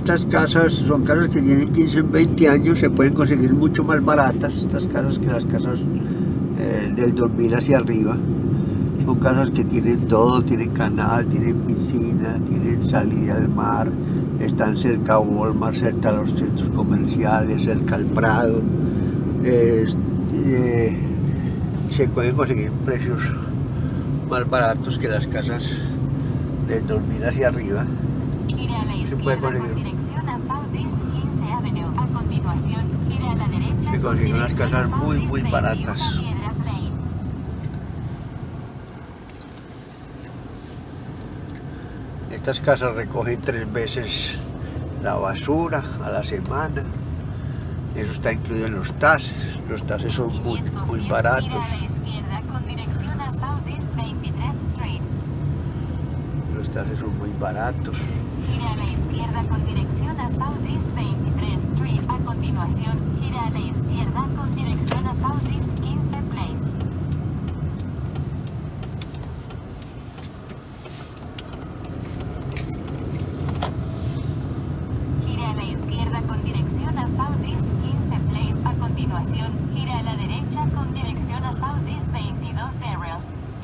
estas casas son casas que tienen 15, 20 años, se pueden conseguir mucho más baratas estas casas que las casas del 2000 hacia arriba. Son casas que tienen todo, tienen canal, tienen piscina, tienen salida al mar, están cerca a Walmart, cerca a los centros comerciales, cerca al Prado. Se pueden conseguir precios más baratos que las casas del 2000 hacia arriba. Gire a la Se puede izquierda conseguir. con dirección a Southeast 15 Avenue. A continuación, gire a la derecha Se con consiguen unas dirección casas a muy, Southeast muy 21 baratas. Piedras Lane. Estas casas recogen 3 veces la basura a la semana. Eso está incluido en los taxes. Los taxes son muy 510, baratos. Gire a la izquierda con dirección a Southeast 23 Street. Los taxes son muy baratos. Gire a la izquierda con dirección a Southeast 23 Street. A continuación, gire a la izquierda con dirección a Southeast 15 Place. Gire a la izquierda con dirección a Southeast 15 Place. A continuación, gire a la derecha con dirección a Southeast 22 Terrace.